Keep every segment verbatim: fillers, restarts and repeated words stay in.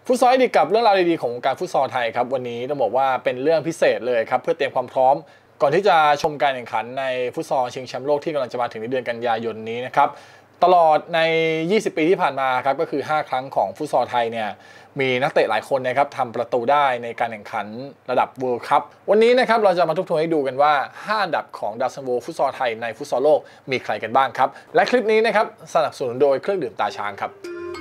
ฟุตซอลดีกับเรื่องราวดีๆของการฟุตซอลไทยครับวันนี้ต้องบอกว่าเป็นเรื่องพิเศษเลยครับเพื่อเตรียมความพร้อมก่อนที่จะชมการแข่งขันในฟุตซอลชิงแชมป์โลกที่กำลังจะมาถึงในเดือนกันยายนนี้นะครับตลอดในยี่สิบปีที่ผ่านมาครับก็คือห้าครั้งของฟุตซอลไทยเนี่ยมีนักเตะหลายคนนะครับทำประตูได้ในการแข่งขันระดับ World Cup วันนี้นะครับเราจะมาทบทวนให้ดูกันว่าห้าอันดับของดาวซันโวฟุตซอลไทยในฟุตซอลโลกมีใครกันบ้างครับและคลิปนี้นะครับสนับสนุนโดยเครื่องดื่มตาช้างครับ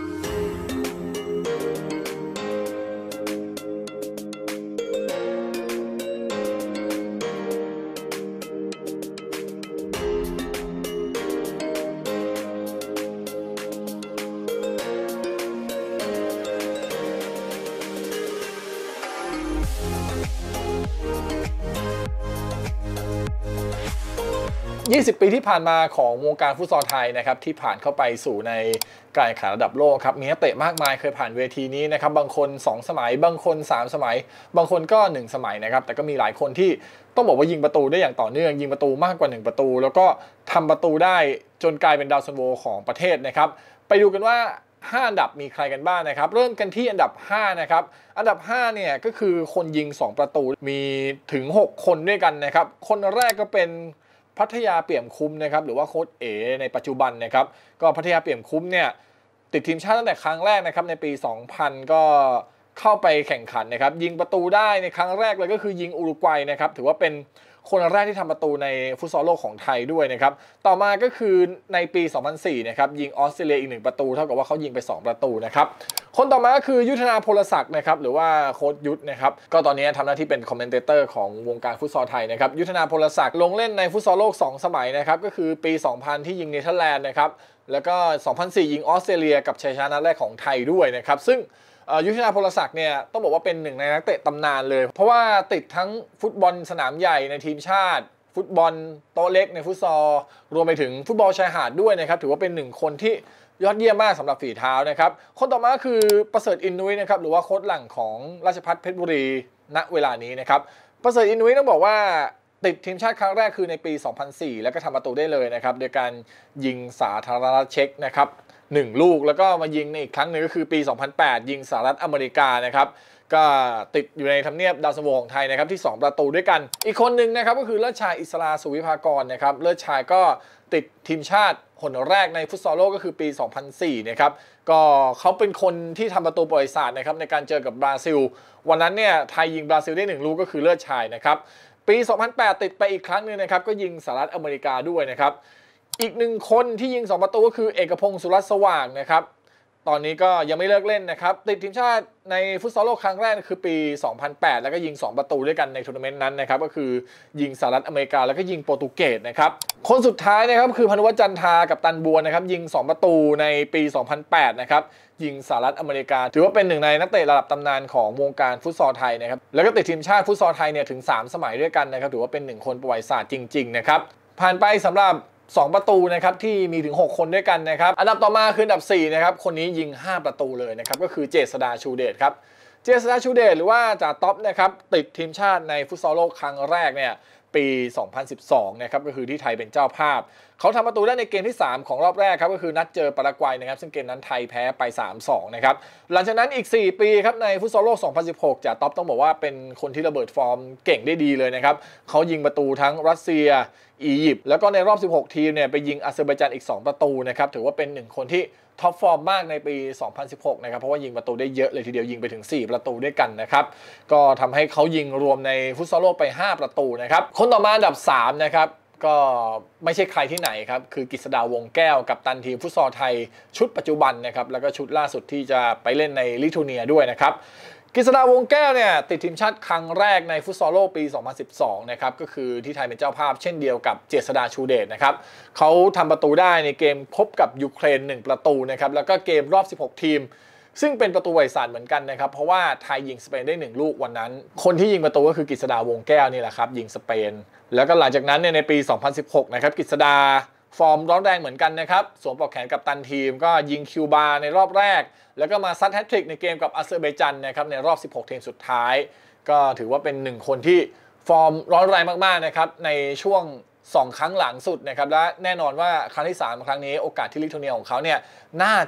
ยี่สิบปีที่ผ่านมาของวงการฟุตซอลไทยนะครับที่ผ่านเข้าไปสู่ในการแข่งขันระดับโลกครับมีนักเตะมากมายเคยผ่านเวทีนี้นะครับบางคนสองสมัยบางคนสามสมัยบางคนก็หนึ่งสมัยนะครับแต่ก็มีหลายคนที่ต้องบอกว่ายิงประตูได้อย่างต่อเนื่องยิงประตูมากกว่าหนึ่งประตูแล้วก็ทำประตูได้จนกลายเป็นดาวซันโวของประเทศนะครับไปดูกันว่าห้าอันดับมีใครกันบ้างนะครับเริ่มกันที่อันดับห้านะครับอันดับห้าเนี่ยก็คือคนยิงสองประตูมีถึงหกคนด้วยกันนะครับคนแรกก็เป็นพัทยาเปี่ยมคุ้มนะครับหรือว่าโค้ชเอ๋ในปัจจุบันนะครับก็พัทยาเปี่ยมคุ้มเนี่ยติดทีมชาติตั้งแต่ครั้งแรกนะครับในปีสองพันก็เข้าไปแข่งขันนะครับยิงประตูได้ในครั้งแรกเลยก็คือยิงอุรุกวัยนะครับถือว่าเป็นคนแรกที่ทำประตูในฟุตซอลโลกของไทยด้วยนะครับต่อมาก็คือในปีสองพันสี่นะครับยิงออสเตรเลียอีกหนึ่งประตูเท่ากับว่าเขายิงไปสองประตูนะครับคนต่อมาก็คือยุทธนาพลศักดิ์นะครับหรือว่าโค้ชยุทธนะครับก็ตอนนี้ทำหน้าที่เป็นคอมเมนเตเตอร์ของวงการฟุตซอลไทยนะครับยุทธนาพลศักดิ์ลงเล่นในฟุตซอลโลกสองสมัยนะครับก็คือปีสองพันที่ยิงเนเธอร์แลนด์นะครับแล้วก็สองพันสี่ยิงออสเตรเลียกับชัยชนะแรกของไทยด้วยนะครับซึ่งยุทธนาพลศักดิ์เนี่ยต้องบอกว่าเป็นหนึ่งในนักเตะตำนานเลยเพราะว่าติดทั้งฟุตบอลสนามใหญ่ในทีมชาติฟุตบอลโต๊ะเล็กในฟุตซอลรวมไปถึงฟุตบอลชายหาดด้วยนะครับถือว่าเป็นหนึ่งคนที่ยอดเยี่ยมมากสำหรับฝีเท้านะครับคนต่อมาคือประเสริฐอินนุ้ยนะครับหรือว่าโค้ชหลังของราชภัฏเพชรบุรีณเวลานี้นะครับประเสริฐอินนุ้ยต้องบอกว่าติดทีมชาติครั้งแรกคือในปีสองพันสี่แล้วก็ทำประตูได้เลยนะครับโดยการยิงสาธารณรัฐเช็กนะครับหนึ่งลูกแล้วก็มายิงในอีกครั้งหนึ่งก็คือปีสองพันแปดยิงสหรัฐอเมริกานะครับก็ติดอยู่ในทำเนียบดาวซันโวของไทยนะครับที่สองประตูด้วยกันอีกคนหนึ่งนะครับก็คือเลิศชายอิสราสุวิภากรนะครับเลิศชายก็ติดทีมชาติคนแรกในฟุตซอลโลกก็คือปีสองพันสี่นะครับก็เขาเป็นคนที่ทำประตูประวัติศาสตร์นะครับในการเจอกับบราซิลวันนั้นเนี่ยไทยยิงบราซิลได้หนึ่งลูกก็คือเลิศชายนะครับปีสองพันแปดติดไปอีกครั้งนึงนะครับก็ยิงสหรัฐอเมริกาด้วยนะครับอีกหนึ่งคนที่ยิงสองประตูก็คือเอกพงศ์สุรัตน์สว่างนะครับตอนนี้ก็ยังไม่เลิกเล่นนะครับติดทีมชาติในฟุตซอลโลกครั้งแรกคือปีสองพันแปดแล้วก็ยิงสองประตูด้วยกันในทัวร์นาเมนต์นั้นนะครับก็คือยิงสหรัฐอเมริกาแล้วก็ยิงโปรตุเกสนะครับคนสุดท้ายนะครับคือพานุวัฒน์จันทากับตันบัวนะครับยิงสองประตูในปีสองพันแปดนะครับยิงสหรัฐอเมริกาถือว่าเป็นหนึ่งในนักเตะระดับตำนานของวงการฟุตซอลไทยนะครับแล้วก็ติดทีมชาติฟุตซอลไทยเนี่ยถึงสามสมัยด้วยกันนะครับถือว่าเป็นหนึ่งคนประวัติศาสตร์จริงๆนะครับผ่านไปสำหรับสองประตูนะครับที่มีถึงหกคนด้วยกันนะครับอันดับต่อมาคืออันดับสี่นะครับคนนี้ยิงห้าประตูเลยนะครับก็คือเจษฎาชูเดชครับเจษฎาชูเดชหรือว่าจ่าท็อปนะครับติดทีมชาติในฟุตซอลโลกครั้งแรกเนี่ยปีสองพันสิบสองนะครับก็คือที่ไทยเป็นเจ้าภาพเขาทำประตูได้ในเกมที่สามของรอบแรกครับก็คือนัดเจอปารากวัยนะครับซึ่งเกมนั้นไทยแพ้ไป สามสอง นะครับหลังจากนั้นอีกสี่ปีครับในฟุตซอลโลกสองพันสิบหกจ่าท็อปต้องบอกว่าเป็นคนที่ระเบิดฟอร์มเก่งได้ดีเลยนะครับเขายิงประตูทั้งรัสเซียอียิปต์แล้วก็ในรอบสิบหกทีมเนี่ยไปยิงอาเซอร์ไบจานอีกสองประตูนะครับถือว่าเป็นหนึ่งคนที่ท็อปฟอร์มมากในปีสองพันสิบหกนะครับเพราะว่ายิงประตูได้เยอะเลยทีเดียวยิงไปถึงสี่ประตูด้วยกันนะครับก็ทำให้เขายิงรวมในฟุตซอลโลกไปห้าประตูนะครับคนต่อมาอันดับสามนะครับก็ไม่ใช่ใครที่ไหนครับคือกฤษดาวงแก้วกัปตันทีมฟุตซอลไทยชุดปัจจุบันนะครับแล้วก็ชุดล่าสุดที่จะไปเล่นในลิทัวเนียด้วยนะครับกฤษดาวงแก้วเนี่ยติดทีมชาติครั้งแรกในฟุตซอลโลกปีสองพันสิบสองนะครับก็คือที่ไทยเป็นเจ้าภาพเช่นเดียวกับเจษฎาชูเดชนะครับเขาทำประตูได้ในเกมพบกับยูเครนหนึ่งประตูนะครับแล้วก็เกมรอบสิบหกทีมซึ่งเป็นประตูประวัติศาสตร์เหมือนกันนะครับเพราะว่าไทยยิงสเปนได้หนึ่งลูกวันนั้นคนที่ยิงประตูก็คือกฤษดาวงแก้วนี่แหละครับยิงสเปนแล้วก็หลังจากนั้นเนี่ยในปีสองพันสิบหกนะครับกฤษดาฟอร์มร้อนแรงเหมือนกันนะครับสวมปลอกแขนกัปตันทีมก็ยิงคิวบาในรอบแรกแล้วก็มาซัดแฮตทริกในเกมกับอาเซอร์ไบจานนะครับในรอบสิบหกทีมสุดท้ายก็ถือว่าเป็นหนึ่งคนที่ฟอร์มร้อนแรงมากๆนะครับในช่วงสองครั้งหลังสุดนะครับและแน่นอนว่าครั้งที่สามครั้งนี้โอกาสที่ลิทัวเนียของเขาเนี่ยน่าจะ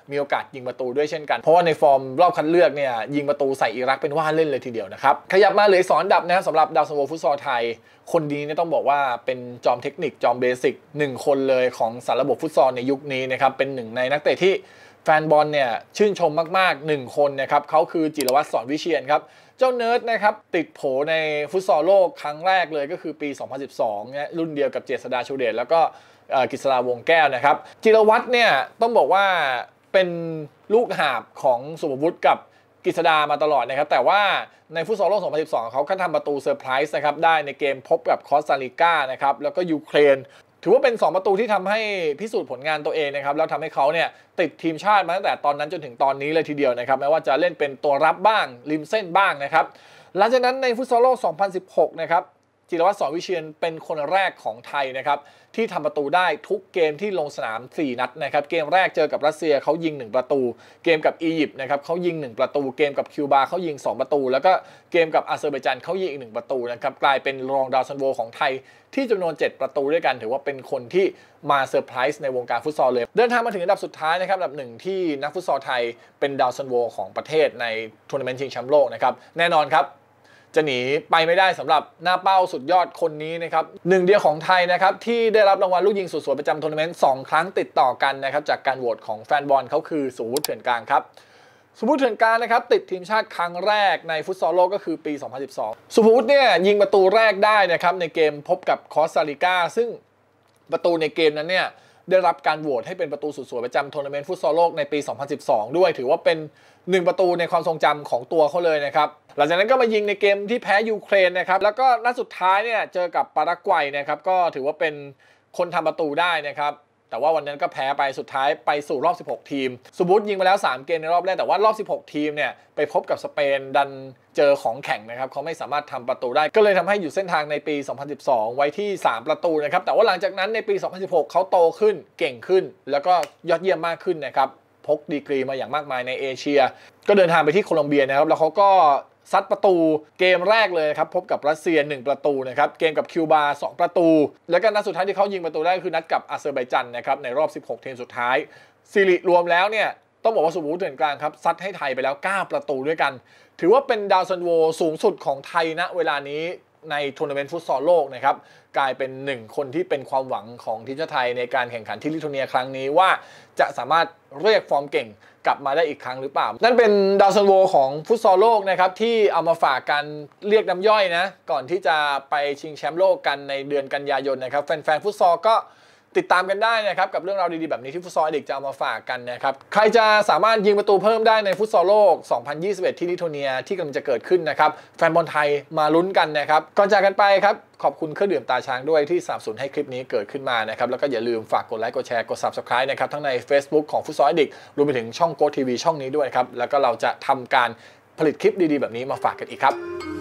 มีโอกาสยิงประตูด้วยเช่นกันเพราะว่าในฟอร์มรอบคัดเลือกเนี่ยยิงประตูใส่อิรักเป็นว่าเล่นเลยทีเดียวนะครับขยับมาเหลือสองอันดับนะครับสำหรับดาวซันโวฟุตซอลไทยคนนี้เนี่ยต้องบอกว่าเป็นจอมเทคนิคจอมเบสิกหนึ่งคนเลยของสารระบบฟุตซอลในยุคนี้นะครับเป็นหนึ่งในนักเตะที่แฟนบอลเนี่ยชื่นชมมากๆหนึ่งคนนะครับเขาคือจิรวัตร สอนวิเชียรครับเจ้าเนิร์ดนะครับติดโผในฟุตซอลโลกครั้งแรกเลยก็คือปี สองพันสิบสองเนี่ยรุ่นเดียวกับเจษฎาชูเดชแล้วก็กฤษฎาวงแก้วนะครับจิรวัตรเนี่ยต้องบอกว่าเป็นลูกหาบของสุภวุฒิกับกฤษดามาตลอดนะครับแต่ว่าในฟุตซอลโลก สองพันสิบสองเขาก็ทำประตูเซอร์ไพรส์นะครับได้ในเกมพบกับคอสตาริกานะครับแล้วก็ยูเครนถือว่าเป็นสองประตูที่ทำให้พิสูจน์ผลงานตัวเองนะครับแล้วทำให้เขาเนี่ยติดทีมชาติมาตั้งแต่ตอนนั้นจนถึงตอนนี้เลยทีเดียวนะครับแม้ว่าจะเล่นเป็นตัวรับบ้างริมเส้นบ้างนะครับหลังจากนั้นในฟุตซอลโลก สองพันสิบหกนะครับจิรวัตร สอนวิเชียรเป็นคนแรกของไทยนะครับที่ทำประตูได้ทุกเกมที่ลงสนามสี่นัดนะครับเกมแรกเจอกับรัสเซียเขายิงหนึ่งประตูเกมกับอียิปต์นะครับเขายิงหนึ่งประตูเกมกับคิวบาเขายิงสองประตูแล้วก็เกมกับอาเซอร์ไบจานเขายิงอีกหนึ่งประตูนะครับกลายเป็นรองดาวซันโวของไทยที่จำนวนเจ็ดประตูด้วยกันถือว่าเป็นคนที่มาเซอร์ไพรส์ในวงการฟุตซอลเลยเดินทางมาถึงอันดับสุดท้ายนะครับอันดับหนึ่งที่นักฟุตซอลไทยเป็นดาวซันโวของประเทศในทัวร์นาเมนต์ชิงแชมป์โลกนะครับแน่นอนครับจะหนีไปไม่ได้สำหรับหน้าเป้าสุดยอดคนนี้นะครับหนึ่งเดียวของไทยนะครับที่ได้รับรางวัลลูกยิงสุดสวยประจำทัวร์นาเมนต์สองครั้งติดต่อกันนะครับจากการโหวตของแฟนบอลเขาคือสุภวุฒิเถื่อนกลางครับสุภวุฒิเถื่อนกลางนะครับติดทีมชาติครั้งแรกในฟุตซอลโลกก็คือปี สองพันสิบสอง สุภวุฒิเนี่ยยิงประตูแรกได้นะครับในเกมพบกับคอสตาริกาซึ่งประตูในเกมนั้นเนี่ยได้รับการโหวตให้เป็นประตูสุดสวยประจำทัวร์นาเมนต์ฟุตซอลโลกในปี สองพันสิบสอง ด้วยถือว่าเป็นหนึ่งประตูในความทรงจำของตัวเขาเลยนะครับหลังจากนั้นก็มายิงในเกมที่แพ้ยูเครนนะครับแล้วก็นัดสุดท้ายเนี่ยเจอกับปารากวัยนะครับก็ถือว่าเป็นคนทำประตูได้นะครับแต่ว่าวันนั้นก็แพ้ไปสุดท้ายไปสู่รอบสิบหกทีมสุภวุฒิยิงมาแล้วสามเกมในรอบแรกแต่ว่ารอบสิบหกทีมเนี่ยไปพบกับสเปนดันเจอของแข็งนะครับเขาไม่สามารถทำประตูได้ก็เลยทำให้อยู่เส้นทางในปี สองพันสิบสอง ไว้ที่สามประตูนะครับแต่ว่าหลังจากนั้นในปี สองพันสิบหกเขาโตขึ้นเก่งขึ้นแล้วก็ยอดเยี่ยมมากขึ้นนะครับพกดีกรีมาอย่างมากมายในเอเชียก็เดินทางไปที่โคลอมเบียนะครับแล้วเขาก็ซัดประตูเกมแรกเลยครับพบกับรัสเซียหนึ่งประตูนะครับเกมกับคิวบาสองประตูแล้วก็นัดสุดท้ายที่เขายิงประตูได้คือนัดกับอาเซอร์ไบจันนะครับในรอบสิบหกทีมสุดท้ายซีรีรวมแล้วเนี่ยต้องบอกว่าสุภวุฒิเถื่อนกลางครับซัดให้ไทยไปแล้วเก้าประตูด้วยกันถือว่าเป็นดาวซันโวสูงสุดของไทยณเวลานี้ในทัวร์นาเมนต์ฟุตซอลโลกนะครับกลายเป็นหนึ่งคนที่เป็นความหวังของทีมชาติไทยในการแข่งขันที่ลิทัวเนียครั้งนี้ว่าจะสามารถเรียกฟอร์มเก่งกลับมาได้อีกครั้งหรือเปล่านั่นเป็นดาวซันโวของฟุตซอลโลกนะครับที่เอามาฝากกันเรียกน้ำย่อยนะก่อนที่จะไปชิงแชมป์โลกกันในเดือนกันยายนนะครับแฟนๆฟุตซอลก็ติดตามกันได้นะครับกับเรื่องราวดีๆแบบนี้ที่ฟุตซอลอดิกจะเอามาฝากกันนะครับใครจะสามารถยิงประตูเพิ่มได้ในฟุตซอลโลก สองพันยี่สิบเอ็ด ที่ลิทัวเนียที่กำลังจะเกิดขึ้นนะครับแฟนบอลไทยมาลุ้นกันนะครับก่อนจากกันไปครับขอบคุณเครื่องดื่มตาช้างด้วยที่สนับสนุนให้คลิปนี้เกิดขึ้นมานะครับแล้วก็อย่าลืมฝากกดไลค์กดแชร์กด ซับสไครบ์ นะครับทั้งใน Facebook ของฟุตซอลอดิกรวมไปถึงช่องโกทีวีช่องนี้ด้วยครับแล้วก็เราจะทำการผลิตคลิปดีๆแบบนี้มาฝากกันอีกครับ